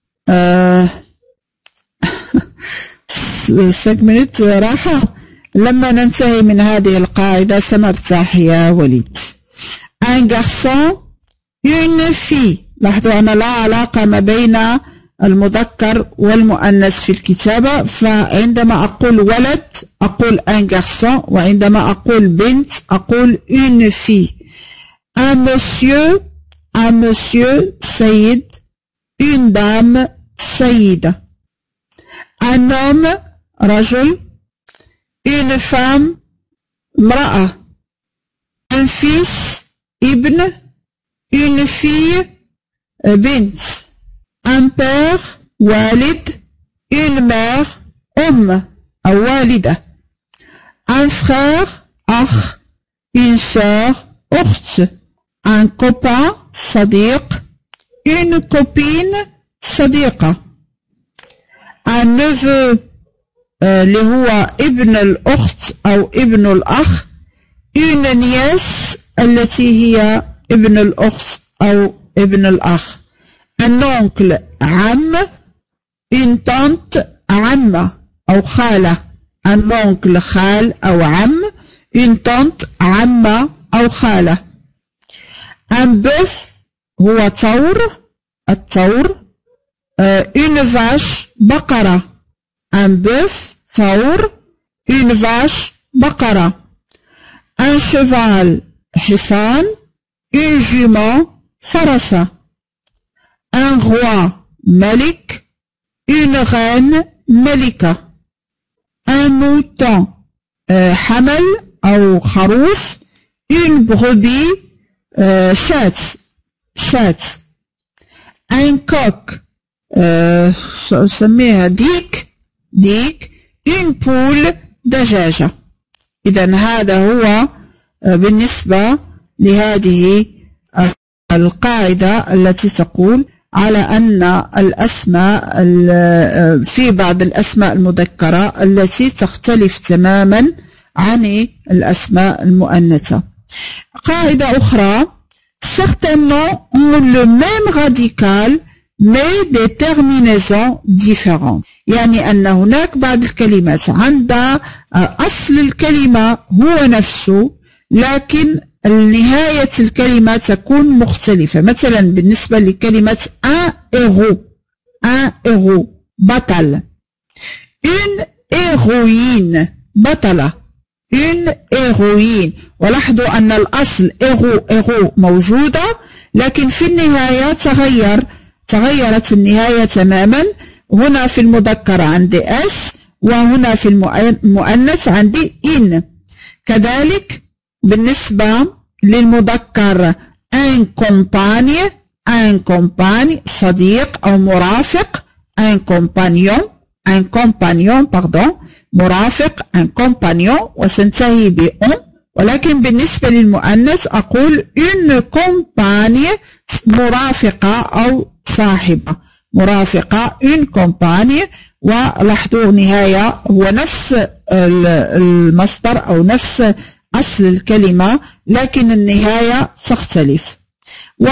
cinq minutes راحة، لما ننتهي من هذه القاعدة سنرتاح يا وليد. un garçon une fille، لاحظوا أن لا علاقة ما بين المذكر والمؤنث في الكتابة، فعندما أقول ولد أقول un garçon، وعندما أقول بنت أقول une fille. un monsieur un monsieur سيد، une dame سيدة. un homme رجل، une femme امرأة. un fils ابن، une fille بنت. un père والد، une mère أم أو والدة. un frère أخ، une sœur أخت. un copain صديق، une copine صديقة. un neveu اللي هو ابن الأخت أو ابن الأخ، une nièce التي هي ابن الأخت أو ابن الأخ. un oncle عم، une tante عمة أو خالة. un oncle خال أو عم، une tante عمة أو خالة. un bœuf هو ثور، الثور. une vache بقرة. un bœuf ثور، une vache بقرة. un cheval حصان، une jument فرسة. un roi ملك، une reine ملكة. un mouton حمل أو خروف، une brebis شاة شاة. un coq نسميها ديك ديك، une poule دجاجة. إذا هذا هو بالنسبة لهذه القاعدة التي تقول على أن الأسماء في بعض الأسماء المذكرة التي تختلف تماما عن الأسماء المؤنثة. قاعدة أخرى certains noms ont le même radical mais des terminaisons différentes، يعني أن هناك بعض الكلمات عند أصل الكلمة هو نفسه لكن نهاية الكلمة تكون مختلفة. مثلا بالنسبة لكلمة un héros un héros بطل. une héroïne بطلة une héroïne. ولاحظوا أن الأصل héros héros موجودة، لكن في النهاية تغير تغيرت النهاية تماما. هنا في المذكر عندي اس، وهنا في المؤنث عندي إن. كذلك بالنسبة للمذكر un compagne un compagne صديق أو مرافق un compagnon un compagnon pardon مرافق un compagnon وسنتهي ب on. ولكن بالنسبة للمؤنث أقول une compagne مرافقة أو صاحبة مرافقة une compagne. ولاحظوا نهاية هو نفس المصدر أو نفس أصل الكلمة، لكن النهاية تختلف. و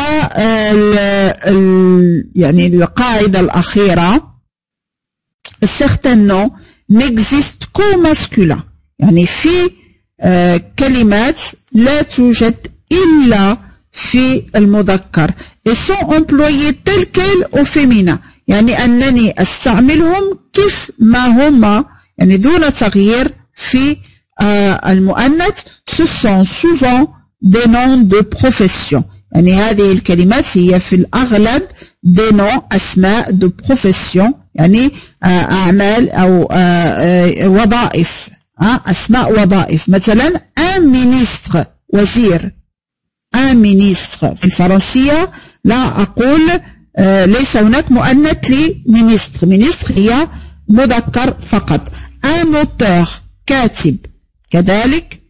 يعني القاعدة الأخيرة certains noms n'existent qu'au masculin، يعني في كلمات لا توجد إلا في المذكر et sont employés tels quels au féminin، يعني أنني أستعملهم كيف ما هما يعني دون تغيير في المؤنث. ce sont souvent des noms de profession، يعني هذه الكلمات هي في الأغلب des noms أسماء de profession، يعني أعمال أو وظائف، أسماء وظائف. مثلا un ministre وزير un ministre في الفرنسية لا أقول ليس هناك مؤنث لمينستر، مينستر هي مذكر فقط. un auteur كاتب كذلك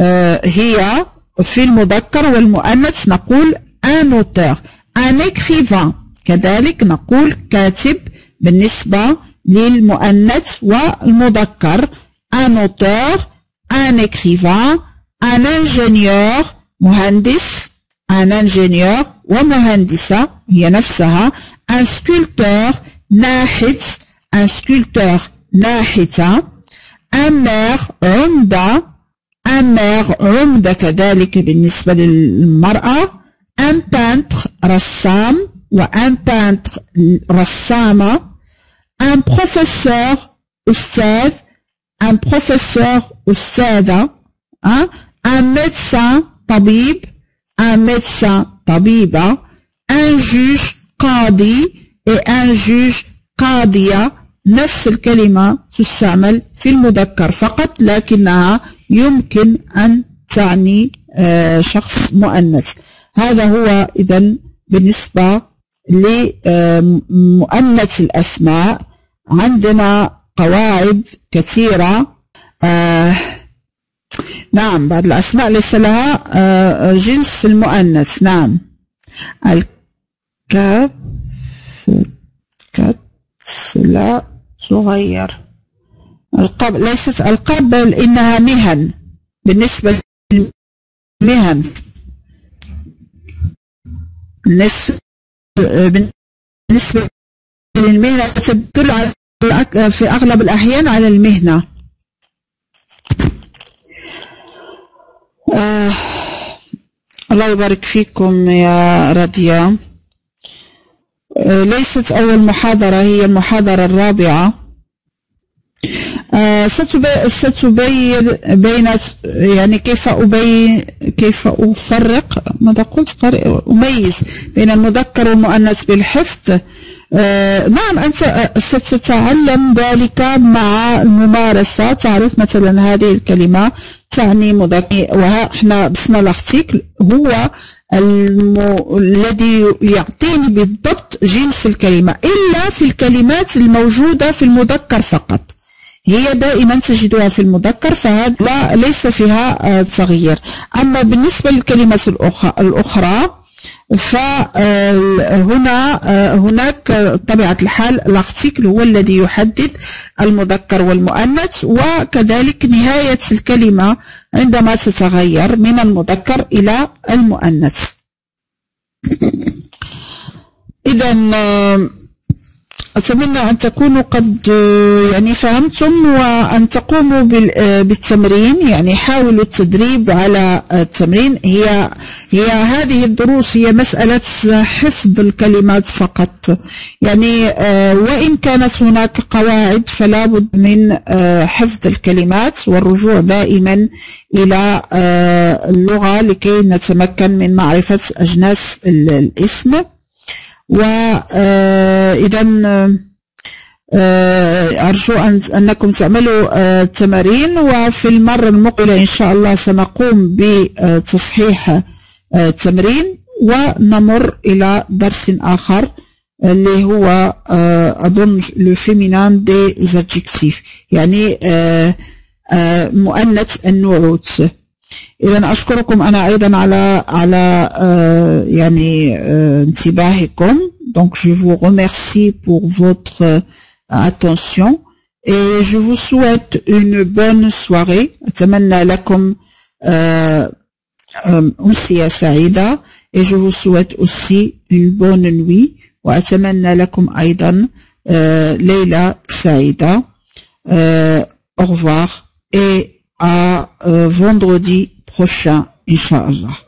هي في المذكر، والمؤنث نقول un auteur. un écrivain كذلك نقول كاتب بالنسبة للمؤنث والمذكر. un auteur un écrivain un ingénieur مهندس un ingénieur ومهندسة هي نفسها. un sculpteur ناحت un sculpteur ناحتة. un maire عمدة un maire عمدة كذلك بالنسبة للمرأة. un peintre رسام و un peintre رسامة. un professeur أستاذ un professeur أستاذة. un médecin طبيب un médecin طبيبة. un juge قاضي et un juge قاضية، نفس الكلمة تستعمل في المذكر فقط، لكنها يمكن أن تعني شخص مؤنث. هذا هو إذن بالنسبة لمؤنث الأسماء. عندنا قواعد كثيرة. نعم بعض الأسماء ليس لها جنس المؤنث. نعم الكاف كتس لا صغير. القاب ليست القاب بل إنها مهن. بالنسبة للمهن بالنسبة للمهنة تدل في أغلب الأحيان على المهنة. آه الله يبارك فيكم يا رضيا. آه ليست أول محاضرة، هي المحاضرة الرابعة. آه ستبين بين يعني كيف أبين كيف أفرق ماذا قلت أميز بين المذكر والمؤنث بالحفظ. آه نعم أنت ستتعلم ذلك مع الممارسة. تعرف مثلا هذه الكلمة تعني مذكر، وإحنا بسم الارتيكل هو المو... الذي يعطيني بالضبط جنس الكلمة، إلا في الكلمات الموجودة في المذكر فقط، هي دائما تجدها في المذكر، فهذا لا ليس فيها تغيير. أما بالنسبة للكلمات الأخرى فهنا هناك طبيعة الحال الارتيكل هو الذي يحدد المذكر والمؤنث، وكذلك نهاية الكلمة عندما تتغير من المذكر إلى المؤنث. إذن أتمنى أن تكونوا قد يعني فهمتم، وأن تقوموا بالتمرين. يعني حاولوا التدريب على التمرين. هي هي هذه الدروس هي مسألة حفظ الكلمات فقط. يعني وإن كانت هناك قواعد فلا بد من حفظ الكلمات والرجوع دائما إلى اللغة لكي نتمكن من معرفة أجناس الاسم. وإذا أرجو أنكم تعملوا التمارين، وفي المرة المقبلة إن شاء الله سنقوم بتصحيح التمرين ونمر إلى درس آخر اللي هو أظن le féminin des adjectifs، يعني مؤنث النعوت. إذا أشكركم أنا أيضا على على euh, يعني euh, انتباهكم. Donc je vous remercie pour votre euh, attention et je vous souhaite une bonne soirée. أتمنى لكم أمسية سعيدة et je vous souhaite aussi une bonne nuit. وأتمنى لكم أيضا euh, ليلة سعيدة. euh, Au revoir et à euh, vendredi prochain, Inch'Allah.